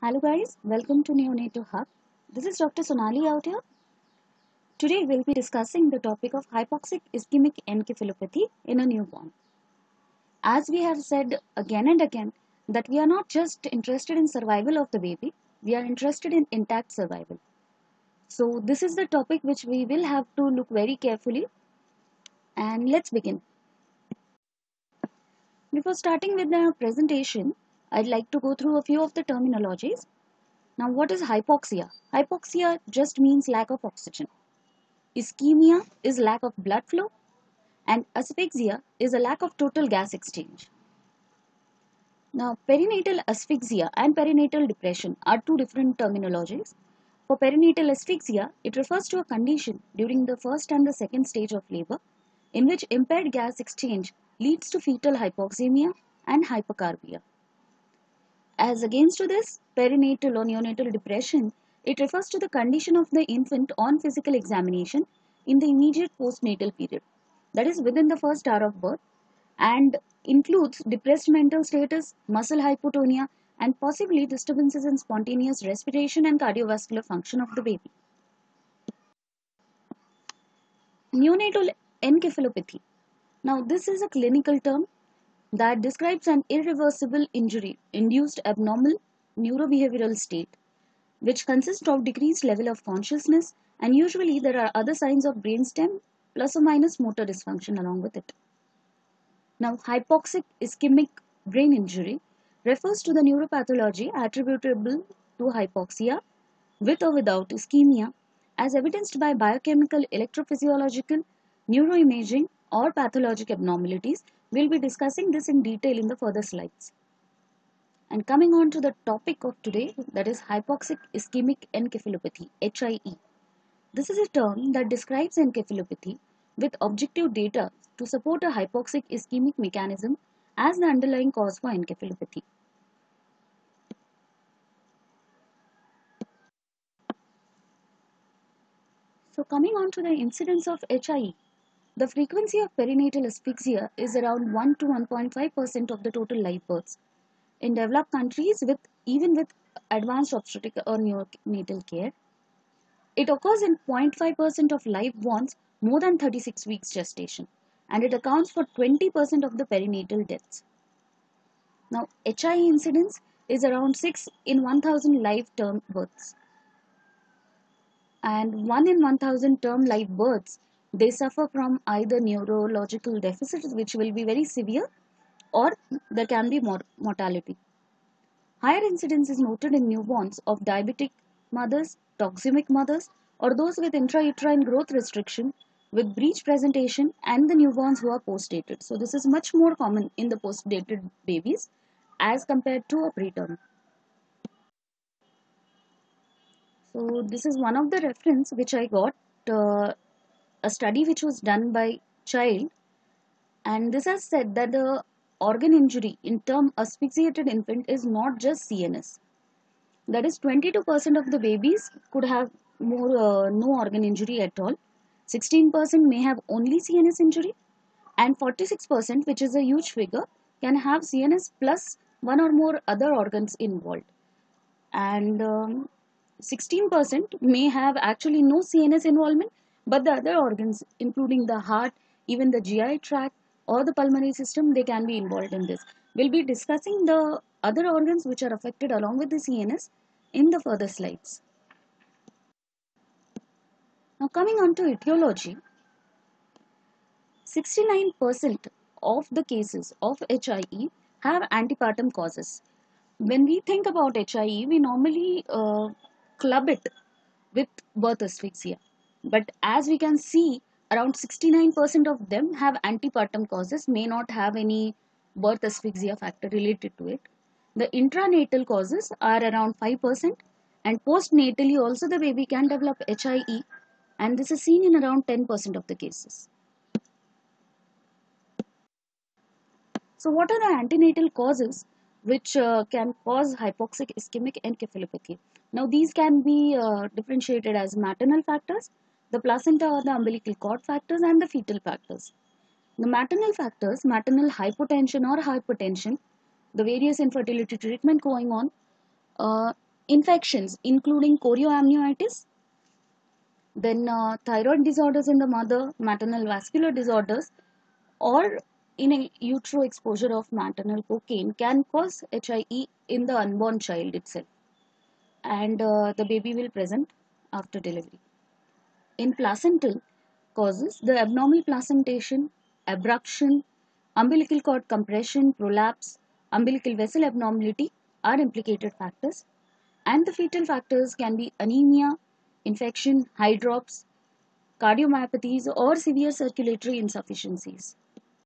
Hello guys, welcome to Neonatal Hub. This is Dr. Sonali out here. Today we'll be discussing the topic of hypoxic ischemic encephalopathy in a newborn. As we have said again and again that we are not just interested in survival of the baby, we are interested in intact survival. So this is the topic which we will have to look very carefully, and let's begin. Before starting with the presentation, I'd like to go through a few of the terminologies. Now, what is hypoxia? Hypoxia just means lack of oxygen. Ischemia is lack of blood flow, and asphyxia is a lack of total gas exchange. Now, perinatal asphyxia and perinatal depression are two different terminologies. For perinatal asphyxia, it refers to a condition during the first and the second stage of labor in which impaired gas exchange leads to fetal hypoxemia and hypocarbia. As against to this, perinatal or neonatal depression, it refers to the condition of the infant on physical examination in the immediate postnatal period, that is within the first hour of birth, and includes depressed mental status, muscle hypotonia, and possibly disturbances in spontaneous respiration and cardiovascular function of the baby. Neonatal encephalopathy. Now, this is a clinical term that describes an irreversible injury induced abnormal neurobehavioral state which consists of decreased level of consciousness, and usually there are other signs of brainstem plus or minus motor dysfunction along with it. Now, hypoxic ischemic brain injury refers to the neuropathology attributable to hypoxia with or without ischemia as evidenced by biochemical, electrophysiological, neuroimaging or pathologic abnormalities. We'll be discussing this in detail in the further slides. And coming on to the topic of today, that is hypoxic ischemic encephalopathy, HIE. This is a term that describes encephalopathy with objective data to support a hypoxic ischemic mechanism as the underlying cause for encephalopathy. So coming on to the incidence of HIE, the frequency of perinatal asphyxia is around 1 to 1.5% of the total live births. In developed countries, even with advanced obstetric or neonatal care, it occurs in 0.5% of live borns more than 36 weeks gestation, and it accounts for 20% of the perinatal deaths. Now, HIE incidence is around 6 in 1000 live term births, and 1 in 1000 term live births, they suffer from either neurological deficits, which will be very severe, or there can be mortality. Higher incidence is noted in newborns of diabetic mothers, toxemic mothers, or those with intrauterine growth restriction with breech presentation, and the newborns who are postdated. So this is much more common in the postdated babies as compared to a preterm. So this is one of the reference which I got, a study which was done by Child, and this has said that the organ injury in term asphyxiated infant is not just CNS. That is 22% of the babies could have no organ injury at all. 16% may have only CNS injury, and 46%, which is a huge figure, can have CNS plus one or more other organs involved. And 16% may have actually no CNS involvement, but the other organs, including the heart, even the GI tract or the pulmonary system, they can be involved in this. We'll be discussing the other organs which are affected along with the CNS in the further slides. Now coming on to etiology, 69% of the cases of HIE have antepartum causes. When we think about HIE, we normally club it with birth asphyxia. But as we can see, around 69% of them have antepartum causes, may not have any birth asphyxia factor related to it. The intranatal causes are around 5%, and postnatally also the baby can develop HIE, and this is seen in around 10% of the cases. So what are the antenatal causes which can cause hypoxic ischemic encephalopathy? Now these can be differentiated as maternal factors, the placenta or the umbilical cord factors, and the fetal factors. The maternal factors, maternal hypotension or hypertension, the various infertility treatment going on, Infections including chorioamnionitis, then thyroid disorders in the mother, maternal vascular disorders, or in a utero exposure of maternal cocaine can cause HIE in the unborn child itself, and the baby will present after delivery. In placental causes, the abnormal placentation, abrasion, umbilical cord compression, prolapse, umbilical vessel abnormality are implicated factors, and the fetal factors can be anemia, infection, hydrops, cardiomyopathies, or severe circulatory insufficiencies.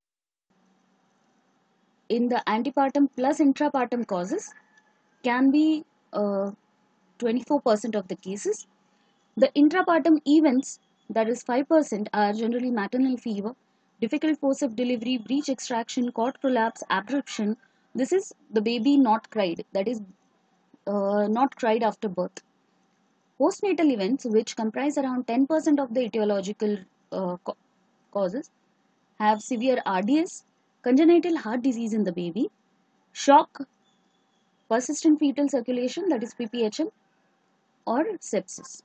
In the antepartum plus intrapartum causes, can be 24% of the cases. The intrapartum events, that is 5%, are generally maternal fever, difficult forceps delivery, breech extraction, cord prolapse, abruption. This is the baby not cried, that is not cried after birth. Postnatal events, which comprise around 10% of the etiological causes, have severe RDS, congenital heart disease in the baby, shock, persistent fetal circulation, that is PPHN, or sepsis.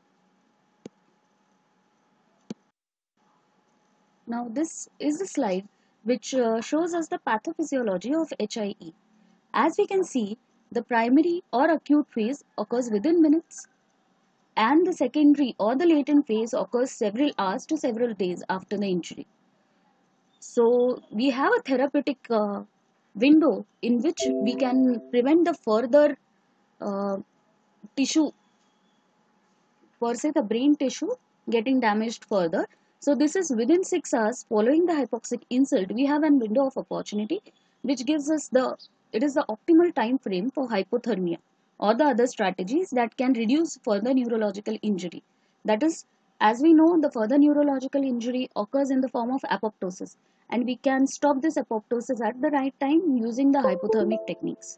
Now, this is the slide which shows us the pathophysiology of HIE. As we can see, the primary or acute phase occurs within minutes, and the secondary or the latent phase occurs several hours to several days after the injury. So, we have a therapeutic window in which we can prevent the further uh, tissue, per se the brain tissue, getting damaged further. So this is within 6 hours following the hypoxic insult, we have a window of opportunity which gives us it is the optimal time frame for hypothermia or the other strategies that can reduce further neurological injury. That is, as we know, the further neurological injury occurs in the form of apoptosis, and we can stop this apoptosis at the right time using the hypothermic techniques.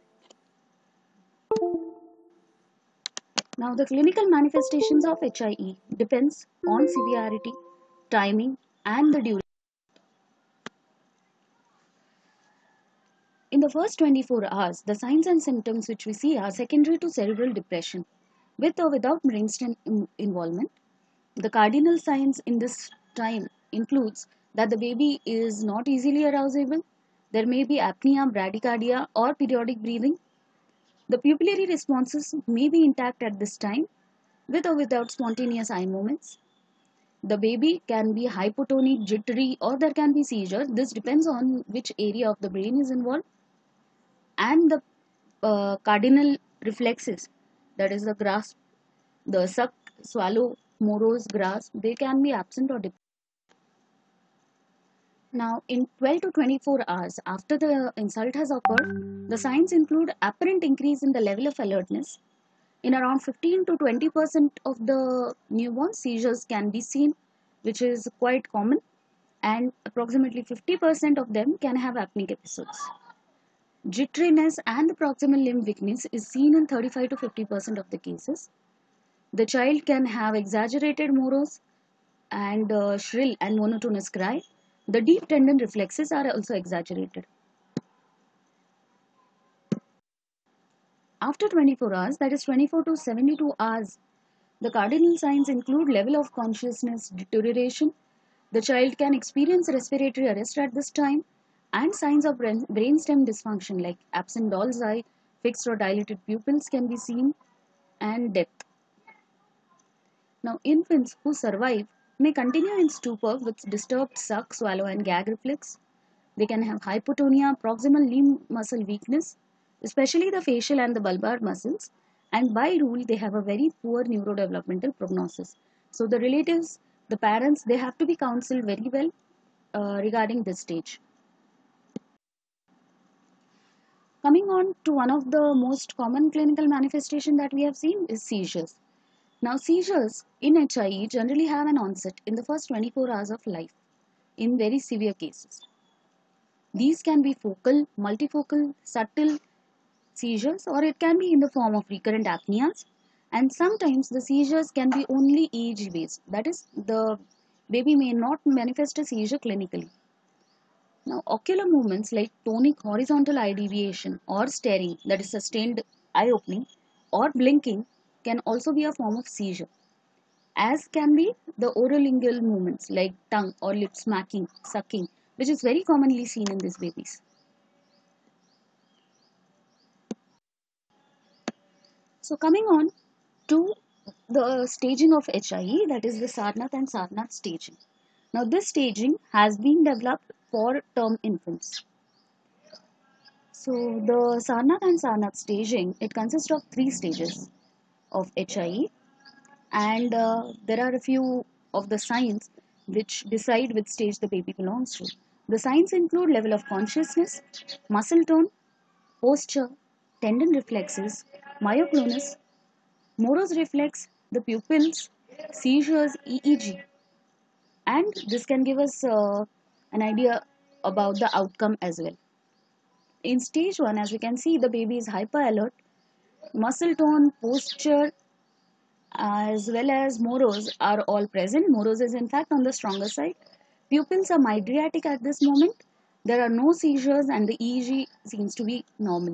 Now, the clinical manifestations of HIE depends on severity, timing, and the duration. In the first 24 hours, the signs and symptoms which we see are secondary to cerebral depression, with or without brainstem involvement. The cardinal signs in this time includes that the baby is not easily arousable, there may be apnea, bradycardia, or periodic breathing. The pupillary responses may be intact at this time, with or without spontaneous eye movements. The baby can be hypotonic, jittery, or there can be seizure. This depends on which area of the brain is involved. And the cardinal reflexes, that is the grasp, the suck, swallow, morose, grasp, they can be absent or depressed. Now, in 12 to 24 hours after the insult has occurred, the signs include apparent increase in the level of alertness. In around 15 to 20% of the newborn, seizures can be seen, which is quite common, and approximately 50% of them can have apneic episodes. Jitteriness and the proximal limb weakness is seen in 35 to 50% of the cases. The child can have exaggerated morose and shrill and monotonous cry. The deep tendon reflexes are also exaggerated. After 24 hours, that is 24 to 72 hours, the cardinal signs include level of consciousness deterioration. The child can experience respiratory arrest at this time, and signs of brainstem dysfunction like absent doll's eye, fixed or dilated pupils can be seen, and death. Now, infants who survive may continue in stupor with disturbed suck, swallow, and gag reflex. They can have hypotonia, proximal limb muscle weakness, especially the facial and the bulbar muscles, and by rule, they have a very poor neurodevelopmental prognosis. So, the relatives, the parents, they have to be counseled very well regarding this stage. Coming on to one of the most common clinical manifestation that we have seen is seizures. Now, seizures in HIE generally have an onset in the first 24 hours of life in very severe cases. These can be focal, multifocal, subtle seizures, or it can be in the form of recurrent apneas. And sometimes the seizures can be only EEG based. That is, the baby may not manifest a seizure clinically. Now, ocular movements like tonic horizontal eye deviation or staring, that is sustained eye opening, or blinking can also be a form of seizure, as can be the orolingual movements like tongue or lip smacking, sucking, which is very commonly seen in these babies. So coming on to the staging of HIE, that is the Sarnath and Sarnath staging. Now this staging has been developed for term infants. So the Sarnath and Sarnath staging, it consists of three stages of HIE, and there are a few of the signs which decide which stage the baby belongs to. The signs include level of consciousness, muscle tone, posture, tendon reflexes, myoclonus, Moro's reflex, the pupils, seizures, EEG, and this can give us an idea about the outcome as well. In stage 1, as we can see, the baby is hyper alert, muscle tone, posture, as well as Moros are all present. Moros is in fact on the stronger side. Pupils are mydriatic at this moment. There are no seizures and the EEG seems to be normal.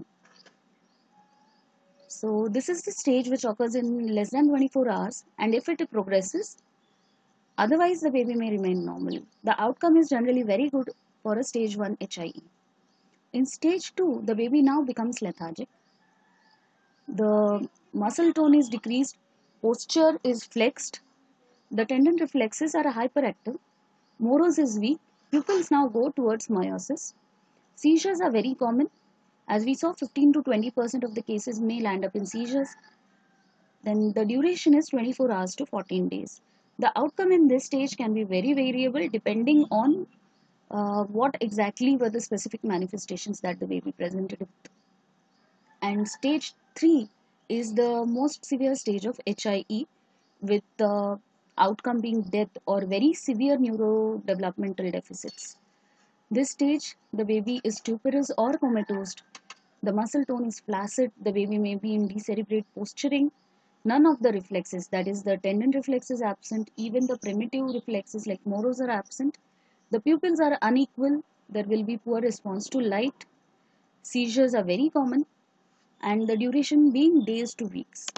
So this is the stage which occurs in less than 24 hours, and if it progresses, otherwise the baby may remain normal. The outcome is generally very good for a stage 1 HIE. In stage 2, the baby now becomes lethargic. The muscle tone is decreased, posture is flexed, the tendon reflexes are hyperactive, Moros is weak, pupils now go towards meiosis. Seizures are very common. As we saw, 15 to 20% of the cases may land up in seizures. Then the duration is 24 hours to 14 days. The outcome in this stage can be very variable depending on what exactly were the specific manifestations that the baby presented with. And stage 3 is the most severe stage of HIE, with the outcome being death or very severe neurodevelopmental deficits. This stage, the baby is stuporous or comatose. The muscle tone is flaccid. The baby may be in decerebrate posturing. None of the reflexes, that is, the tendon reflex is absent. Even the primitive reflexes like Moros are absent. The pupils are unequal. There will be poor response to light. Seizures are very common, and the duration being days to weeks.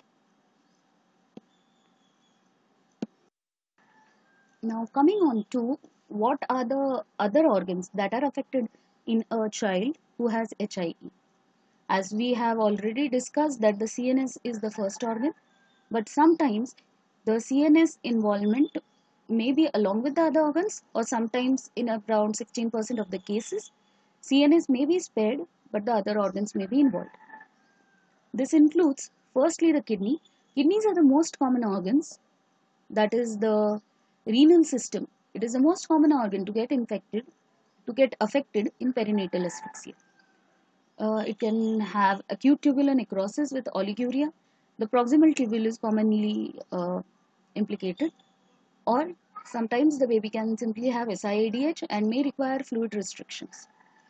Now coming on to what are the other organs that are affected in a child who has HIE. As we have already discussed that the CNS is the first organ, but sometimes the CNS involvement may be along with the other organs, or sometimes in around 16% of the cases, CNS may be spared but the other organs may be involved. This includes firstly the kidney. Kidneys are the most common organs, that is the renal system. It is the most common organ to get affected in perinatal asphyxia. It can have acute tubular necrosis with oliguria. The proximal tubule is commonly implicated, or sometimes the baby can simply have SIADH and may require fluid restrictions.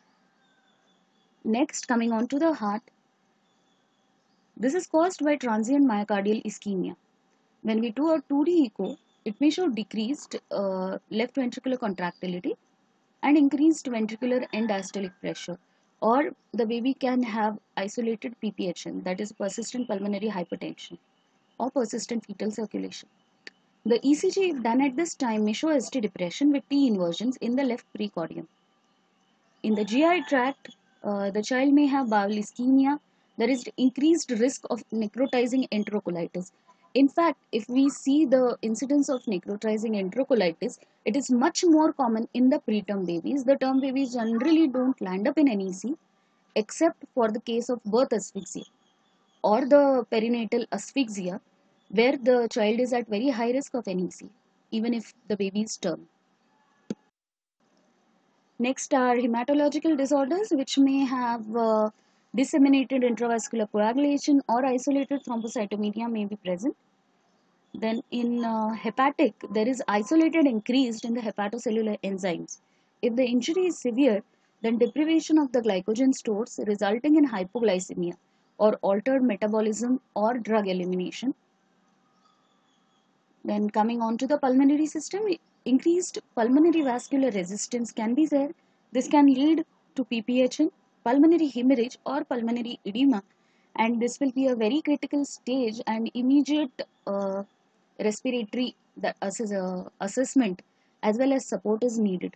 Next, coming on to the heart, this is caused by transient myocardial ischemia. When we do a 2D echo, it may show decreased left ventricular contractility and increased ventricular end diastolic pressure, or the baby can have isolated PPHN, that is persistent pulmonary hypertension, or persistent fetal circulation. The ECG, if done at this time, may show ST depression with T inversions in the left precordium. In the GI tract, the child may have bowel ischemia. There is increased risk of necrotizing enterocolitis. In fact, if we see the incidence of necrotizing enterocolitis, it is much more common in the preterm babies. The term babies generally don't land up in NEC except for the case of birth asphyxia or the perinatal asphyxia, where the child is at very high risk of NEC, even if the baby is term. Next are hematological disorders which may have disseminated intravascular coagulation or isolated thrombocytopenia may be present. Then in hepatic, there is isolated increased in the hepatocellular enzymes. If the injury is severe, then deprivation of the glycogen stores resulting in hypoglycemia or altered metabolism or drug elimination. Then coming on to the pulmonary system, increased pulmonary vascular resistance can be there. This can lead to PPHN, pulmonary hemorrhage or pulmonary edema, and this will be a very critical stage, and immediate respiratory assessment as well as support is needed.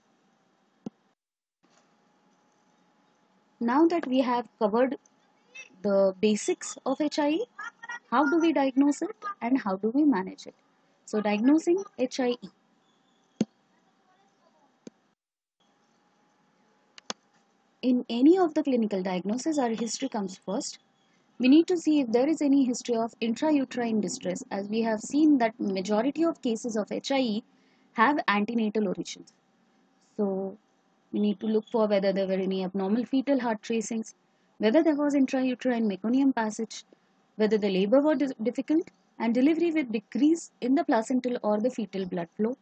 Now that we have covered the basics of HIE, how do we diagnose it and how do we manage it? So, diagnosing HIE. In any of the clinical diagnosis, our history comes first. We need to see if there is any history of intrauterine distress, as we have seen that majority of cases of HIE have antenatal origins. So, we need to look for whether there were any abnormal fetal heart tracings, whether there was intrauterine meconium passage, whether the labor was difficult, and delivery with decrease in the placental or the fetal blood flow.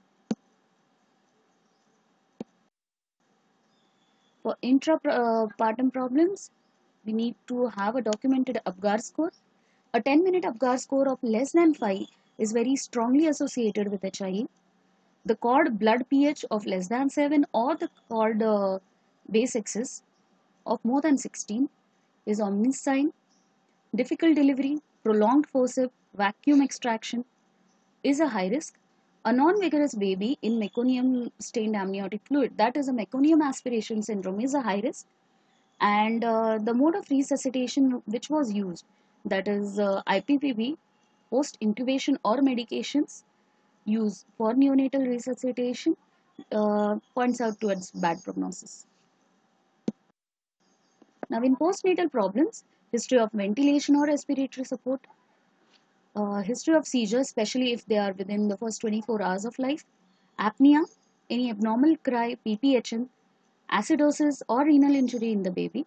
For intrapartum problems, we need to have a documented Apgar score. A 10-minute Apgar score of less than 5 is very strongly associated with HIE. The cord blood pH of less than 7 or the cord base excess of more than 16 is ominous sign. Difficult delivery, prolonged forceps, vacuum extraction is a high risk. A non-vigorous baby in meconium stained amniotic fluid, that is a meconium aspiration syndrome, is a high risk. And the mode of resuscitation which was used, that is IPPB, post intubation or medications used for neonatal resuscitation, points out towards bad prognosis. Now, in postnatal problems, history of ventilation or respiratory support, history of seizures, especially if they are within the first 24 hours of life, apnea, any abnormal cry, PPHN, acidosis or renal injury in the baby.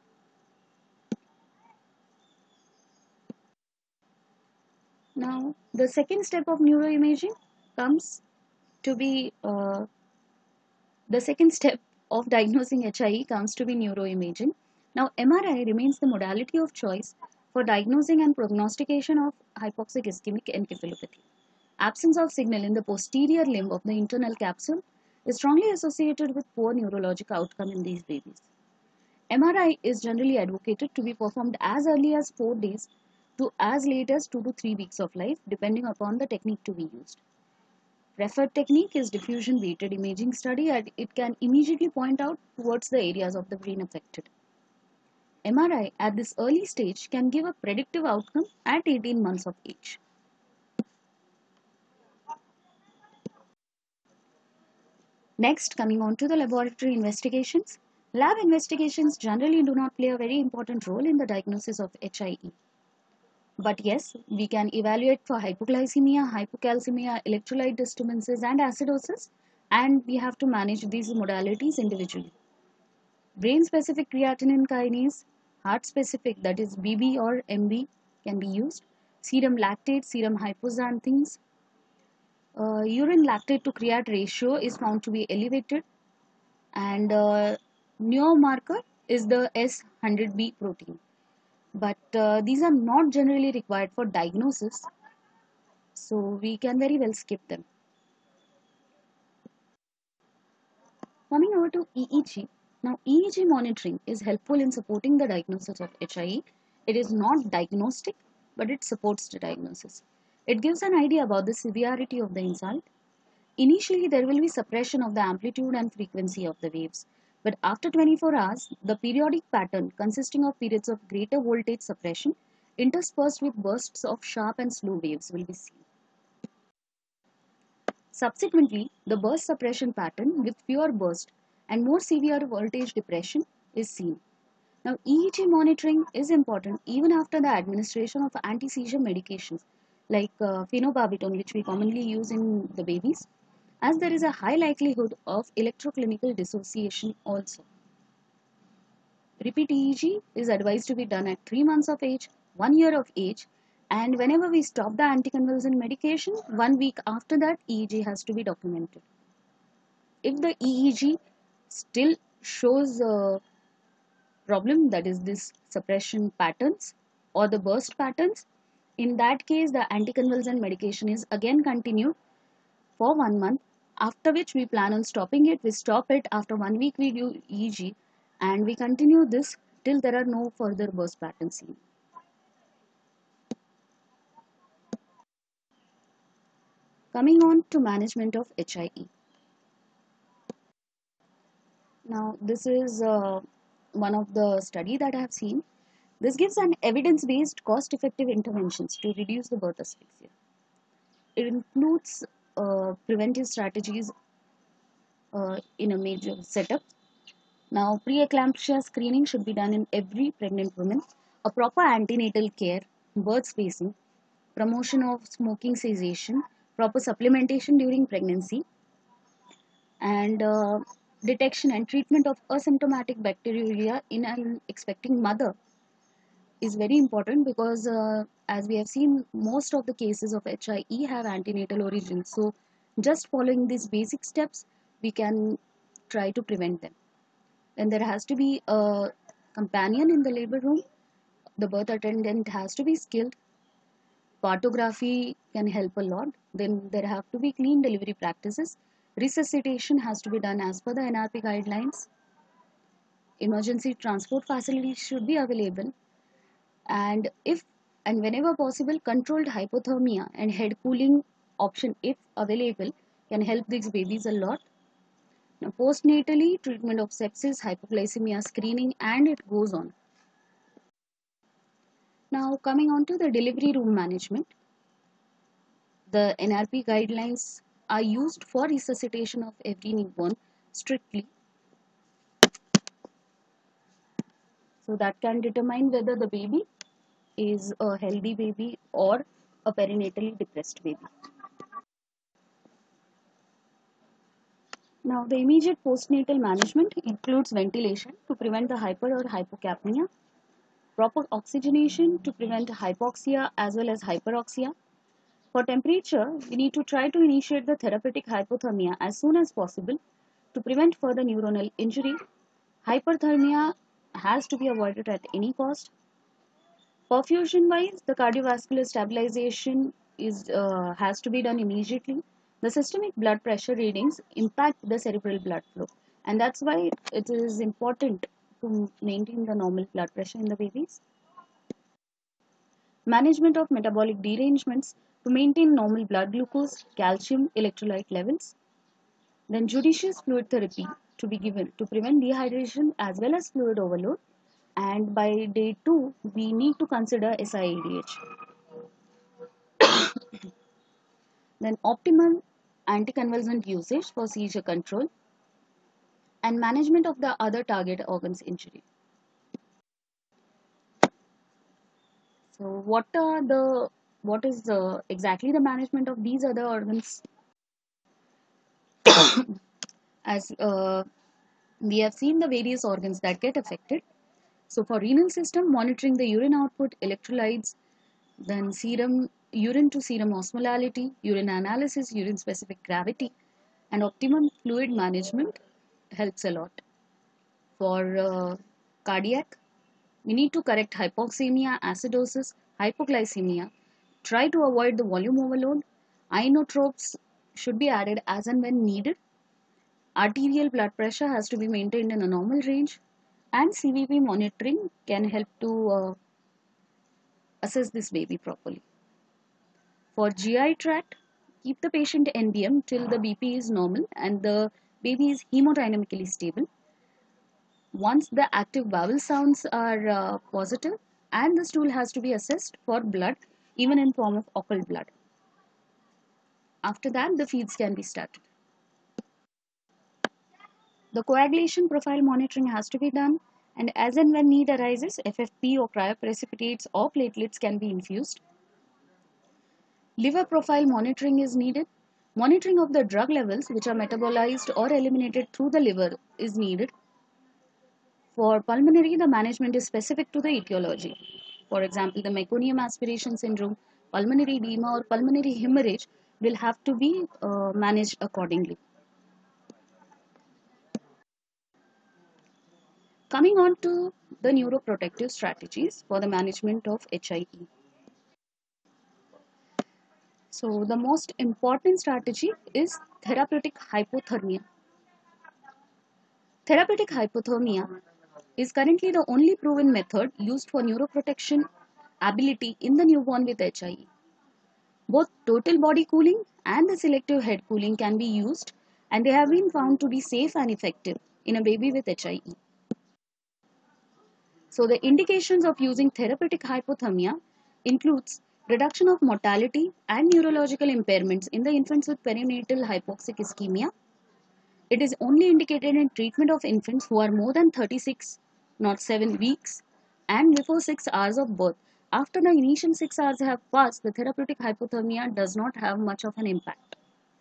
Now, the second step of neuroimaging comes to be the second step of diagnosing HIE comes to be neuroimaging. Now, MRI remains the modality of choice for diagnosing and prognostication of hypoxic ischemic encephalopathy. Absence of signal in the posterior limb of the internal capsule is strongly associated with poor neurologic outcome in these babies. MRI is generally advocated to be performed as early as 4 days to as late as 2 to 3 weeks of life, depending upon the technique to be used. Preferred technique is diffusion weighted imaging study, and it can immediately point out towards the areas of the brain affected. MRI at this early stage can give a predictive outcome at 18 months of age. Next, coming on to the laboratory investigations. Lab investigations generally do not play a very important role in the diagnosis of HIE. But yes, we can evaluate for hypoglycemia, hypocalcemia, electrolyte disturbances, and acidosis, and we have to manage these modalities individually. Brain-specific creatinine kinase, heart-specific, that is BB or MB, can be used. Serum lactate, serum hypoxanthines. Urine lactate to creat ratio is found to be elevated, and neomarker is the S100B protein. But these are not generally required for diagnosis, so we can very well skip them. Coming over to EEG. Now, EEG monitoring is helpful in supporting the diagnosis of HIE. It is not diagnostic, but it supports the diagnosis. It gives an idea about the severity of the insult. Initially, there will be suppression of the amplitude and frequency of the waves, but after 24 hours, the periodic pattern consisting of periods of greater voltage suppression interspersed with bursts of sharp and slow waves will be seen. Subsequently, the burst suppression pattern with fewer bursts and more severe voltage depression is seen. Now, EEG monitoring is important even after the administration of anti-seizure medications like phenobarbital, which we commonly use in the babies, as there is a high likelihood of electroclinical dissociation also. Repeat EEG is advised to be done at 3 months of age, 1 year of age, and whenever we stop the anticonvulsant medication, 1 week after that, EEG has to be documented. If the EEG still shows a problem, that is this suppression patterns or the burst patterns, in that case, the anticonvulsant medication is again continued for 1 month, after which we plan on stopping it. We stop it after 1 week, we do EEG, and we continue this till there are no further burst patterns seen. Coming on to management of HIE. Now, this is one of the study that I have seen. This gives an evidence-based, cost-effective interventions to reduce the birth asphyxia. It includes preventive strategies in a major setup. Now, pre-eclampsia screening should be done in every pregnant woman. A proper antenatal care, birth spacing, promotion of smoking cessation, proper supplementation during pregnancy, and detection and treatment of asymptomatic bacteriuria in an expecting mother is very important because as we have seen, most of the cases of HIE have antenatal origin. So just following these basic steps, we can try to prevent them. Then there has to be a companion in the labor room. The birth attendant has to be skilled. Cartography can help a lot. Then there have to be clean delivery practices. Resuscitation has to be done as per the NRP guidelines. Emergency transport facilities should be available. And if and whenever possible, controlled hypothermia and head cooling option, if available, can help these babies a lot. Now, postnatally, treatment of sepsis, hypoglycemia screening, and it goes on. Now, coming on to the delivery room management, the NRP guidelines are used for resuscitation of every newborn strictly, so that can determine whether the baby is a healthy baby or a perinatally depressed baby. Now, the immediate postnatal management includes ventilation to prevent the hyper or hypocapnia, proper oxygenation to prevent hypoxia as well as hyperoxia. For temperature, we need to try to initiate the therapeutic hypothermia as soon as possible to prevent further neuronal injury. Hyperthermia has to be avoided at any cost. Perfusion wise, the cardiovascular stabilization has to be done immediately. The systemic blood pressure readings impact the cerebral blood flow, and that's why it is important to maintain the normal blood pressure in the babies. Management of metabolic derangements to maintain normal blood glucose, calcium, electrolyte levels. Then judicious fluid therapy to be given to prevent dehydration as well as fluid overload. And by day 2, we need to consider SIADH. Then optimal anticonvulsant usage for seizure control and management of the other target organs injury. So what is exactly the management of these other organs? As we have seen the various organs that get affected. So for renal system, monitoring the urine output, electrolytes, then urine to serum osmolality, urine analysis, urine specific gravity, and optimum fluid management helps a lot. For cardiac, we need to correct hypoxemia, acidosis, hypoglycemia, try to avoid the volume overload, inotropes should be added as and when needed, arterial blood pressure has to be maintained in a normal range, and CVP monitoring can help to assess this baby properly. For GI tract, keep the patient NBM till the BP is normal and the baby is hemodynamically stable. Once the active bowel sounds are positive, and the stool has to be assessed for blood, even in form of occult blood. After that, the feeds can be started. The coagulation profile monitoring has to be done, and as and when need arises, FFP or cryoprecipitates or platelets can be infused. Liver profile monitoring is needed. Monitoring of the drug levels which are metabolized or eliminated through the liver is needed. For pulmonary, the management is specific to the etiology. For example, the meconium aspiration syndrome, pulmonary edema, or pulmonary hemorrhage will have to be managed accordingly. Coming on to the neuroprotective strategies for the management of HIE. So, the most important strategy is therapeutic hypothermia. Therapeutic hypothermia is currently the only proven method used for neuroprotection ability in the newborn with HIE. Both total body cooling and the selective head cooling can be used, and they have been found to be safe and effective in a baby with HIE. So the indications of using therapeutic hypothermia includes reduction of mortality and neurological impairments in the infants with perinatal hypoxic ischemia. It is only indicated in treatment of infants who are more than 36, not 7 weeks, and before 6 hours of birth. After the initial 6 hours have passed, the therapeutic hypothermia does not have much of an impact.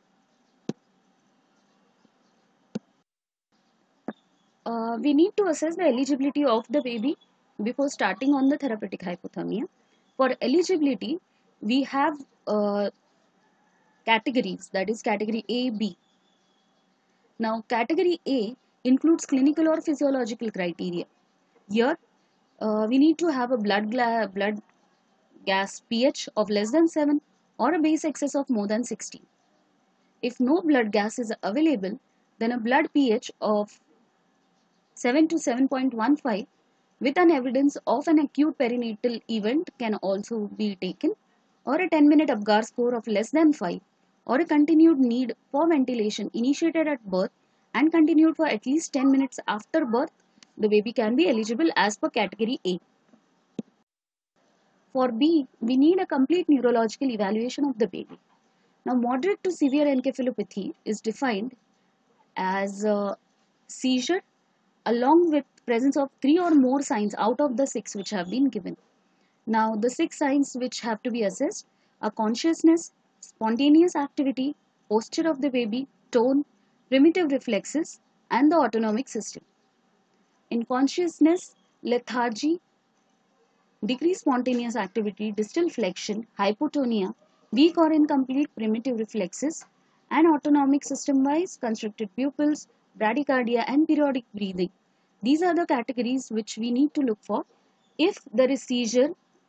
We need to assess the eligibility of the baby before starting on the therapeutic hypothermia. For eligibility, we have categories, that is category A, B. Now, category A includes clinical or physiological criteria. Here, we need to have a blood gas pH of less than 7 or a base excess of more than 16. If no blood gas is available, then a blood pH of 7 to 7.15 with an evidence of an acute perinatal event can also be taken, or a 10-minute Apgar score of less than 5, or a continued need for ventilation initiated at birth and continued for at least 10 minutes after birth, the baby can be eligible as per category A. For B, we need a complete neurological evaluation of the baby. Now, moderate to severe encephalopathy is defined as a seizure along with presence of 3 or more signs out of the 6 which have been given. Now, the 6 signs which have to be assessed are consciousness, spontaneous activity, posture of the baby, tone, primitive reflexes, and the autonomic system. In consciousness, lethargy, decreased spontaneous activity, distal flexion, hypotonia, weak or incomplete primitive reflexes, and autonomic system-wise constricted pupils, bradycardia, and periodic breathing. These are the categories which we need to look for. If there is seizure,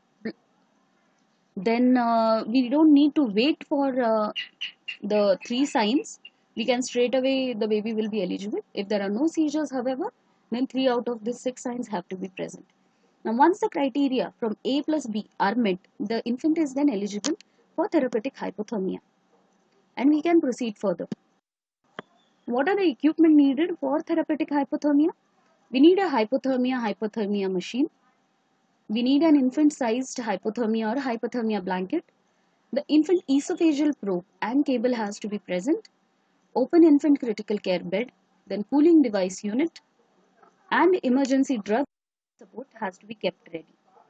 then we don't need to wait for the 3 signs. We can straight away, the baby will be eligible. If there are no seizures, however, then 3 out of the 6 signs have to be present. Now, once the criteria from A plus B are met, the infant is then eligible for therapeutic hypothermia. And we can proceed further. What are the equipment needed for therapeutic hypothermia? We need a hypothermia machine. We need an infant-sized hypothermia or hypothermia blanket. The infant esophageal probe and cable has to be present. Open infant critical care bed, then cooling device unit, and emergency drug support has to be kept ready.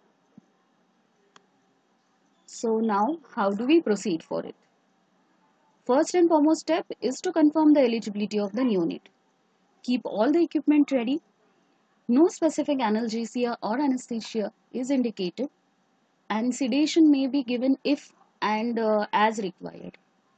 So now, how do we proceed for it? First and foremost step is to confirm the eligibility of the neonate. Keep all the equipment ready. No specific analgesia or anesthesia is indicated, and sedation may be given if and as required.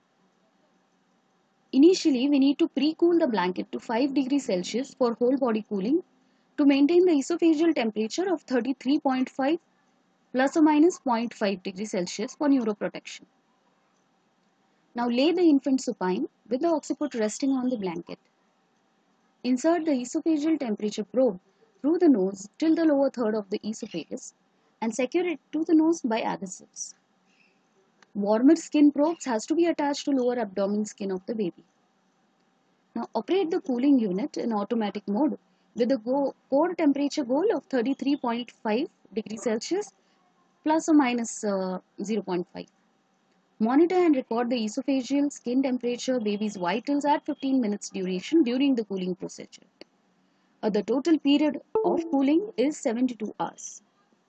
Initially, we need to pre-cool the blanket to 5 degrees Celsius for whole body cooling to maintain the esophageal temperature of 33.5 plus or minus 0.5 degrees Celsius for neuroprotection. Now lay the infant supine with the occiput resting on the blanket. Insert the esophageal temperature probe through the nose till the lower third of the esophagus and secure it to the nose by adhesives. Warmer skin probes has to be attached to lower abdomen skin of the baby. Now operate the cooling unit in automatic mode with the core temperature goal of 33.5 degrees Celsius plus or minus 0.5. Monitor and record the esophageal, skin temperature, baby's vitals at 15 minutes duration during the cooling procedure. The total period of cooling is 72 hours.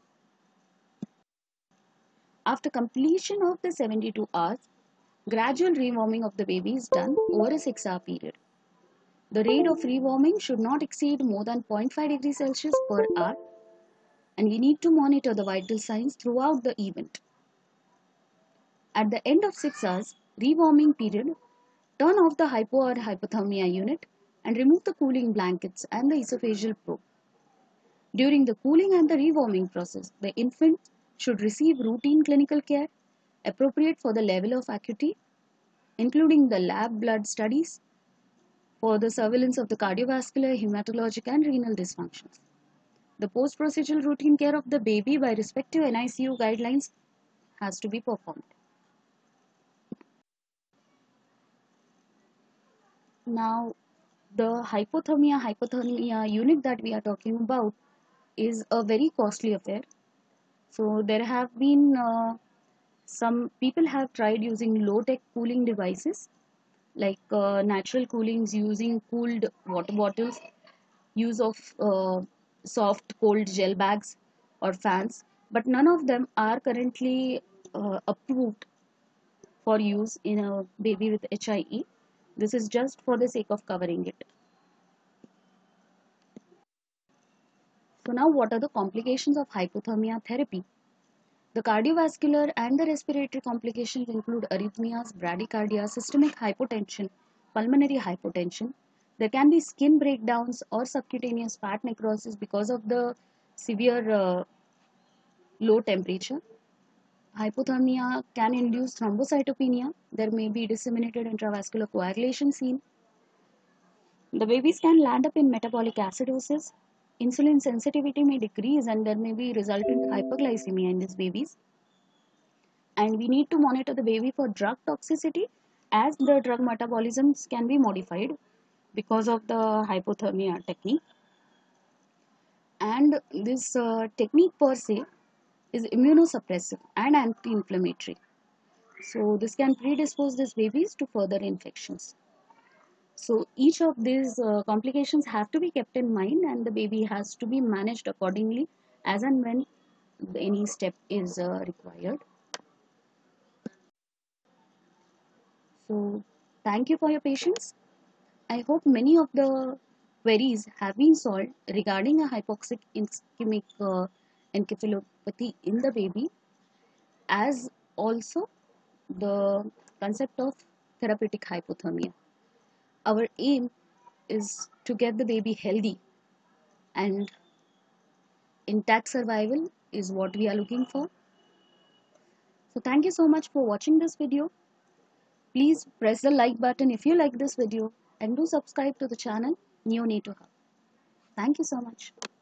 After completion of the 72 hours, gradual rewarming of the baby is done over a 6-hour period. The rate of rewarming should not exceed more than 0.5 degrees Celsius per hour, and we need to monitor the vital signs throughout the event. At the end of 6 hours rewarming period, turn off the hypo or hypothermia unit and remove the cooling blankets and the esophageal probe. During the cooling and the rewarming process, the infant should receive routine clinical care appropriate for the level of acuity, including the lab blood studies for the surveillance of the cardiovascular, hematologic, and renal dysfunctions. The post-procedural routine care of the baby by respective NICU guidelines has to be performed. Now, the hypothermia unit that we are talking about is a very costly affair. So there have been some people have tried using low tech cooling devices like natural coolings using cooled water bottles, use of soft cold gel bags or fans, but none of them are currently approved for use in a baby with HIE. This is just for the sake of covering it. So now what are the complications of hypothermia therapy? The cardiovascular and the respiratory complications include arrhythmias, bradycardia, systemic hypotension, pulmonary hypotension. There can be skin breakdowns or subcutaneous fat necrosis because of the severe low temperature. Hypothermia can induce thrombocytopenia. There may be disseminated intravascular coagulation seen. The babies can land up in metabolic acidosis. Insulin sensitivity may decrease and there may be resultant hyperglycemia in these babies. And we need to monitor the baby for drug toxicity as the drug metabolisms can be modified because of the hypothermia technique. And this technique per se is immunosuppressive and anti-inflammatory. So this can predispose these babies to further infections. So each of these complications have to be kept in mind and the baby has to be managed accordingly as and when any step is required. So thank you for your patience. I hope many of the queries have been solved regarding a hypoxic ischemic encephalopathy in the baby, as also the concept of therapeutic hypothermia. Our aim is to get the baby healthy, and intact survival is what we are looking for. So thank you so much for watching this video. Please press the like button if you like this video and do subscribe to the channel Neonatal Hub. Thank you so much.